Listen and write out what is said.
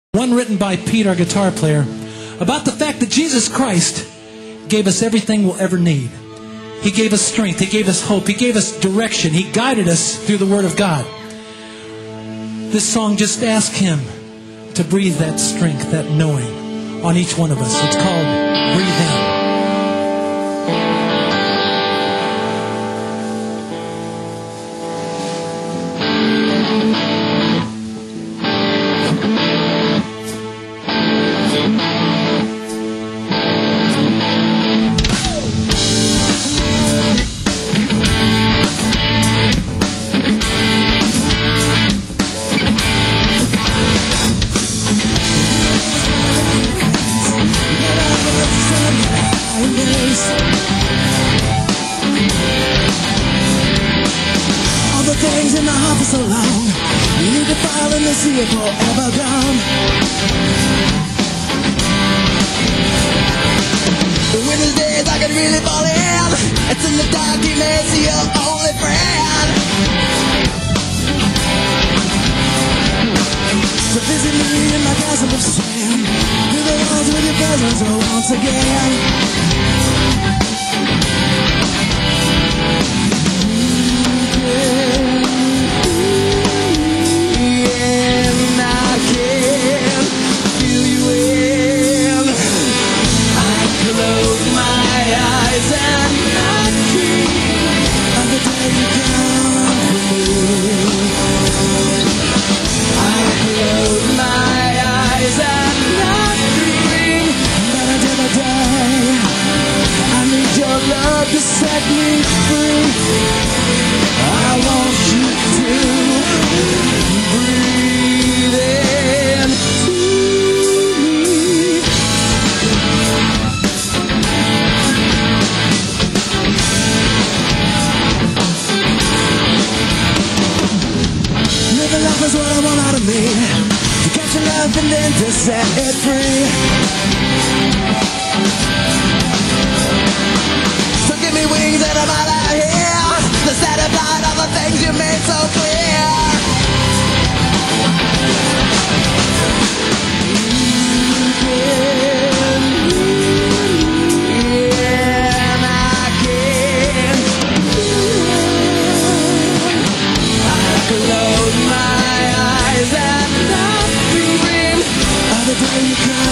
One written by Petra, our guitar player, about the fact that Jesus Christ gave us everything we'll ever need. He gave us strength. He gave us hope. He gave us direction. He guided us through the Word of God. This song just asks Him to breathe that strength, that knowing on each one of us. It's called Breathe In. All the things in my heart for so long, you need to file in the sea forever gone. When there's days I can really fall in, it's in the dark you may see your only friend. So visit me in my castle of sand, through the walls with your presence once again. To set me free, I want you to breathe in to me. Living life is what I want out of me, to capture love and then to set it free. Wings and I'm out of here, the satisfied of the things you made so clear. And I can I close my eyes and not dream of the day you come.